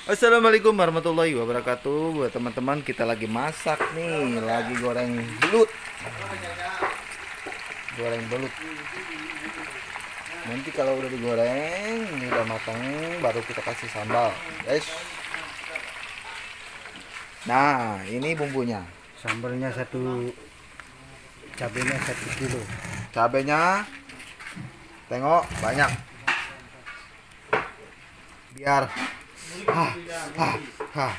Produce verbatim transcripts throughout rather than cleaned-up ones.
Assalamualaikum warahmatullahi wabarakatuh. Buat teman-teman, kita lagi masak nih, lagi goreng belut. Goreng belut. Nanti kalau udah digoreng, ini udah matang, baru kita kasih sambal, guys. Nah, ini bumbunya. Sambalnya satu, cabenya satu kilo. Cabenya, tengok banyak. Biar Hah, hah, hah.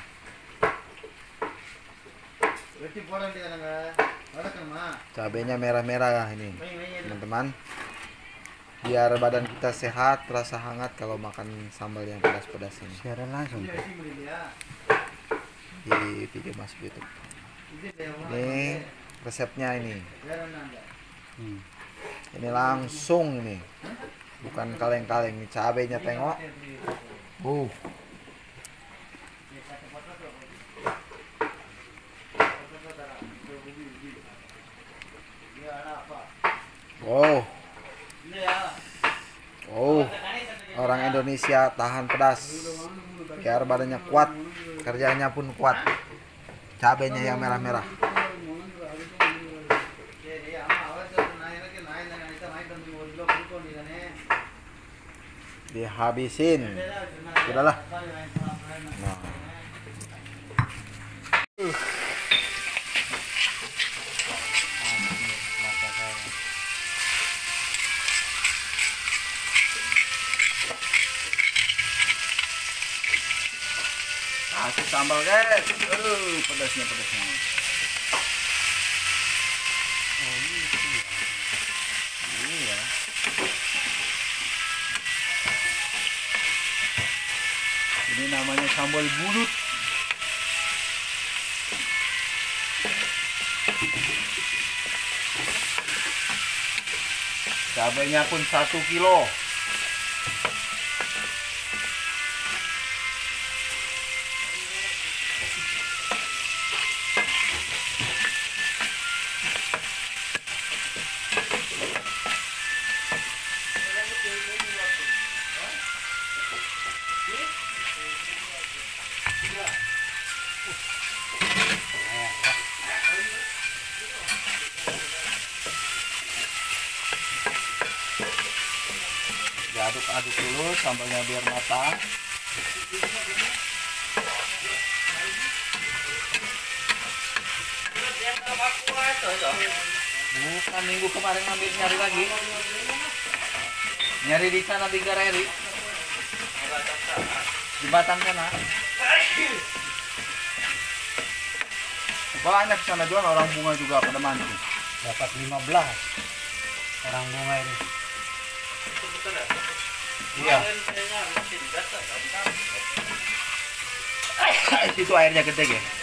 Cabenya merah-merah ini, teman-teman. Biar badan kita sehat, terasa hangat kalau makan sambal yang pedas-pedas ini. Siaran langsung. Di video masuk YouTube. Ini resepnya ini. Hmm. Ini langsung nih. Bukan kaleng-kaleng nih, cabenya tengok. Uh. Oh. Oh. Orang Indonesia tahan pedas. Biar badannya kuat, kerjanya pun kuat. Cabenya yang merah-merah. Dihabisin. Sudahlah. Nah. Uh. Kasih sambal, guys. Uh, pedasnya pedasnya. Oh, ini ya. Iya. Ini namanya sambal bulut. Cabenya pun satu kilo. Diaduk-aduk dulu sambalnya biar matang. Bukan, minggu kemarin ambil nyari lagi. Nyari di sana di Gareri. Di Batang sana. Banyak sana jual orang bunga juga pada mancing. Dapat lima belas orang bunga ini. Iya. Itu airnya gede ya.